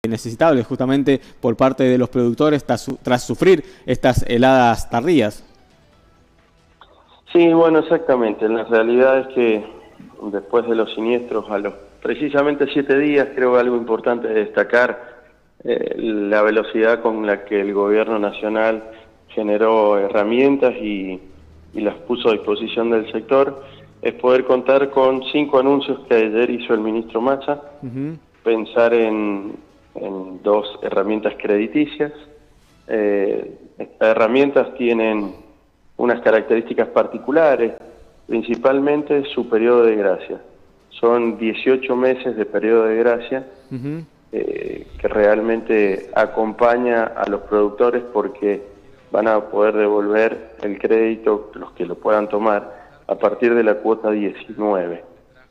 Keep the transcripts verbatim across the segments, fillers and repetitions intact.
necesitables justamente por parte de los productores tras, tras sufrir estas heladas tardías. Sí, bueno, exactamente. La realidad es que después de los siniestros, a los precisamente siete días, creo que algo importante de destacar, eh, la velocidad con la que el gobierno nacional generó herramientas y, y las puso a disposición del sector, es poder contar con cinco anuncios que ayer hizo el ministro Massa, uh-huh. pensar en, en dos herramientas crediticias. Eh, estas herramientas tienen unas características particulares, principalmente su periodo de gracia. Son dieciocho meses de periodo de gracia, uh-huh. eh, que realmente acompaña a los productores porque van a poder devolver el crédito, los que lo puedan tomar, a partir de la cuota diecinueve.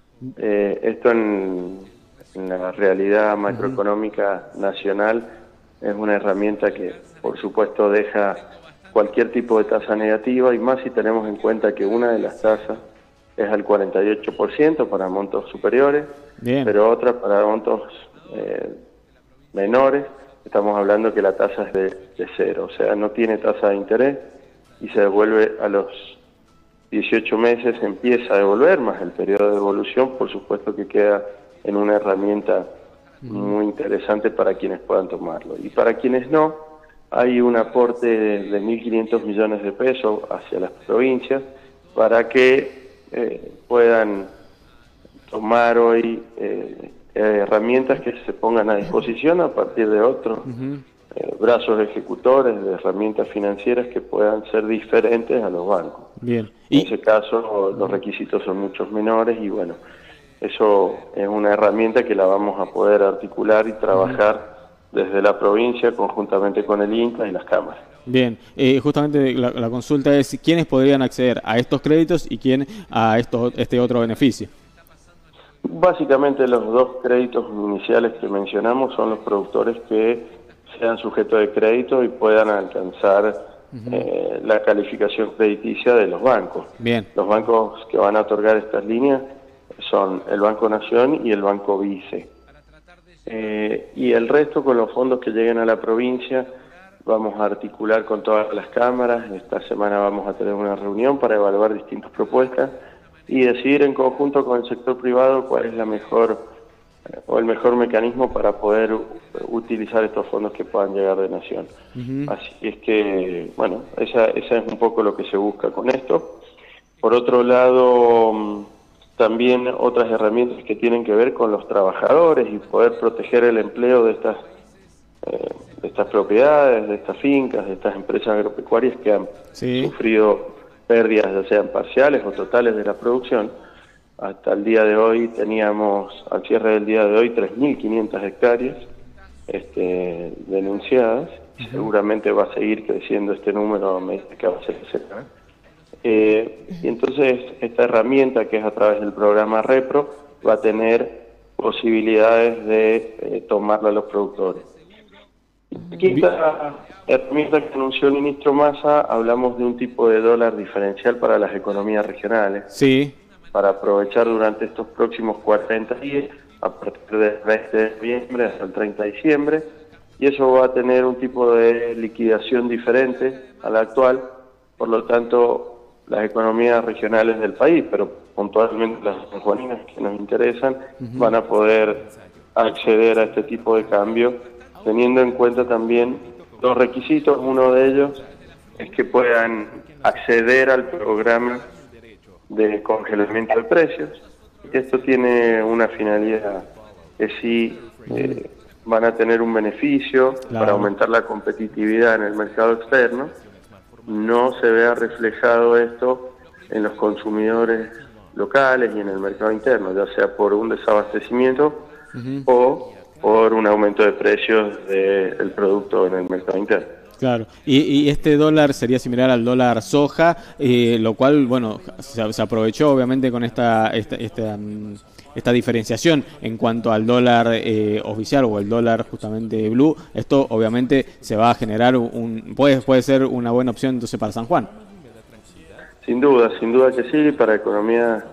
Eh, esto en, en la realidad macroeconómica uh-huh. nacional es una herramienta que, por supuesto, deja cualquier tipo de tasa negativa, y más si tenemos en cuenta que una de las tasas es al cuarenta y ocho por ciento para montos superiores, Bien. pero otra para montos eh, menores. Estamos hablando que la tasa es de, de cero, o sea, no tiene tasa de interés y se devuelve a los dieciocho meses, empieza a devolver, más el periodo de devolución, por supuesto que queda en una herramienta muy interesante para quienes puedan tomarlo. Y para quienes no, hay un aporte de, de mil quinientos millones de pesos hacia las provincias para que eh, puedan tomar hoy eh, herramientas que se pongan a disposición a partir de otros uh-huh. eh, brazos ejecutores de herramientas financieras que puedan ser diferentes a los bancos. Bien. ¿Y? En ese caso los requisitos son muchos menores y bueno, eso es una herramienta que la vamos a poder articular y trabajar uh-huh. desde la provincia, conjuntamente con el INCA y las cámaras. Bien, eh, justamente la, la consulta es quiénes podrían acceder a estos créditos y quién a estos, este otro beneficio. Básicamente los dos créditos iniciales que mencionamos son los productores que sean sujetos de crédito y puedan alcanzar uh-huh. eh, la calificación crediticia de los bancos. Bien. Los bancos que van a otorgar estas líneas son el Banco Nación y el Banco Vice. Eh, y el resto, con los fondos que lleguen a la provincia, vamos a articular con todas las cámaras. Esta semana vamos a tener una reunión para evaluar distintas propuestas y decidir en conjunto con el sector privado cuál es la mejor eh, o el mejor mecanismo para poder uh, utilizar estos fondos que puedan llegar de Nación. Uh-huh. Así es que, bueno, esa, esa es un poco lo que se busca con esto. Por otro lado, también otras herramientas que tienen que ver con los trabajadores y poder proteger el empleo de estas eh, de estas propiedades, de estas fincas, de estas empresas agropecuarias que han sí. sufrido pérdidas, ya sean parciales o totales de la producción. Hasta el día de hoy teníamos, al cierre del día de hoy, tres mil quinientas hectáreas este, denunciadas. Uh-huh. Seguramente va a seguir creciendo este número a medida que avance el sector. Eh, y entonces esta herramienta, que es a través del programa Repro, va a tener posibilidades de eh, tomarla a los productores. Quinta herramienta que anunció el ministro Massa, hablamos de un tipo de dólar diferencial para las economías regionales. Sí. Para aprovechar durante estos próximos cuarenta días, a partir del veinte de noviembre hasta el treinta de diciembre, y eso va a tener un tipo de liquidación diferente a la actual. Por lo tanto, las economías regionales del país, pero puntualmente las sanjuaninas que nos interesan, uh-huh. van a poder acceder a este tipo de cambio, teniendo en cuenta también dos requisitos. Uno de ellos es que puedan acceder al programa de congelamiento de precios. Esto tiene una finalidad, que sí eh, van a tener un beneficio claro. para aumentar la competitividad en el mercado externo. No se vea reflejado esto en los consumidores locales y en el mercado interno, ya sea por un desabastecimiento uh-huh. o por un aumento de precios del producto en el mercado interno. Claro, y, y este dólar sería similar al dólar soja, eh, lo cual, bueno, se, se aprovechó obviamente con esta esta, esta, esta diferenciación en cuanto al dólar eh, oficial o el dólar justamente blue. Esto obviamente se va a generar un, puede, puede ser una buena opción entonces para San Juan. Sin duda, sin duda que sí, para economías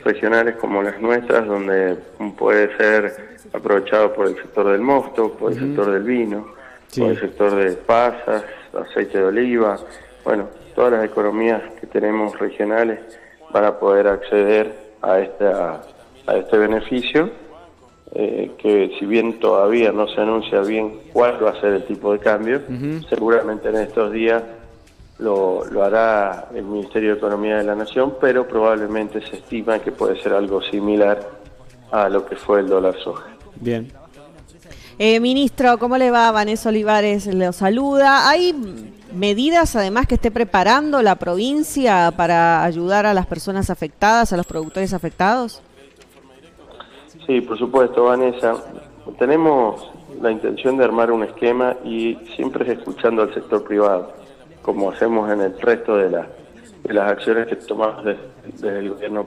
regionales como las nuestras, donde puede ser aprovechado por el sector del mosto, por el uh-huh. sector del vino, sí. por el sector de pasas, aceite de oliva. Bueno, todas las economías que tenemos regionales van a poder acceder a, esta, a este beneficio, eh, que si bien todavía no se anuncia bien cuál va a ser el tipo de cambio, uh-huh. seguramente en estos días Lo, lo hará el Ministerio de Economía de la Nación, pero probablemente se estima que puede ser algo similar a lo que fue el dólar soja. Bien. Eh, ministro, ¿cómo le va? Vanessa Olivares lo saluda. ¿Hay medidas además que esté preparando la provincia para ayudar a las personas afectadas, a los productores afectados? Sí, por supuesto, Vanessa. Tenemos la intención de armar un esquema y siempre escuchando al sector privado, como hacemos en el resto de, la, de las acciones que tomamos desde, desde el gobierno.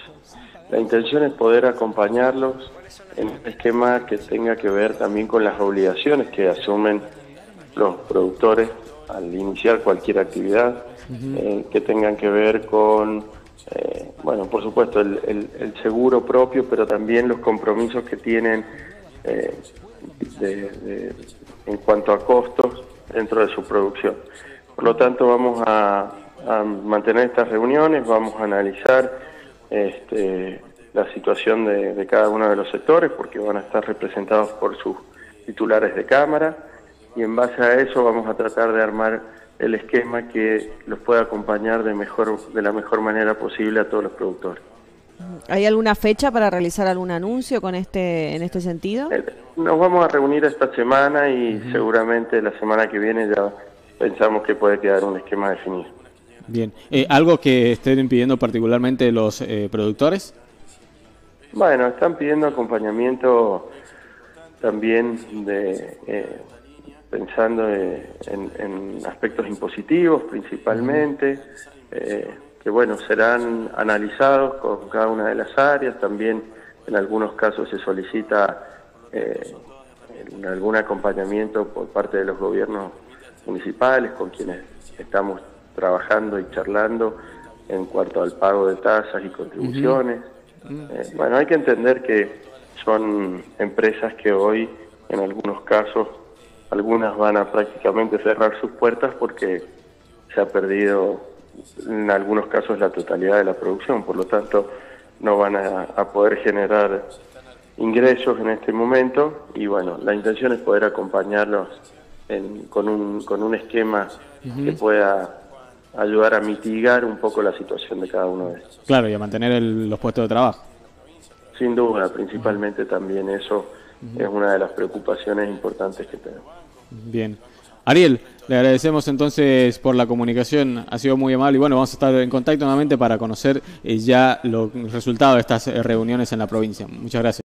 La intención es poder acompañarlos en este esquema que tenga que ver también con las obligaciones que asumen los productores al iniciar cualquier actividad, uh-huh. eh, que tengan que ver con, eh, bueno, por supuesto, el, el, el seguro propio, pero también los compromisos que tienen eh, de, de, en cuanto a costos dentro de su producción. Por lo tanto, vamos a, a mantener estas reuniones, vamos a analizar este, la situación de, de cada uno de los sectores, porque van a estar representados por sus titulares de cámara, y en base a eso vamos a tratar de armar el esquema que los pueda acompañar de, mejor, de la mejor manera posible a todos los productores. ¿Hay alguna fecha para realizar algún anuncio con este en este sentido? Eh, nos vamos a reunir esta semana y uh-huh. seguramente la semana que viene ya pensamos que puede quedar un esquema definido. Bien. Eh, ¿Algo que estén pidiendo particularmente los eh, productores? Bueno, están pidiendo acompañamiento también de eh, pensando eh, en, en aspectos impositivos principalmente, eh, que bueno, serán analizados con cada una de las áreas. También en algunos casos se solicita eh, algún acompañamiento por parte de los gobiernos municipales con quienes estamos trabajando y charlando en cuanto al pago de tasas y contribuciones. Uh-huh. Eh, bueno, hay que entender que son empresas que hoy, en algunos casos, algunas van a prácticamente cerrar sus puertas porque se ha perdido, en algunos casos, la totalidad de la producción. Por lo tanto, no van a, a poder generar ingresos en este momento y, bueno, la intención es poder acompañarlos En, con, un, con un esquema uh-huh. que pueda ayudar a mitigar un poco la situación de cada uno de ellos. Claro, y a mantener el, los puestos de trabajo. Sin duda, principalmente uh-huh. también eso uh-huh. es una de las preocupaciones importantes que tenemos. Bien. Ariel, le agradecemos entonces por la comunicación, ha sido muy amable y bueno, vamos a estar en contacto nuevamente para conocer eh, ya los resultados de estas eh, reuniones en la provincia. Muchas gracias.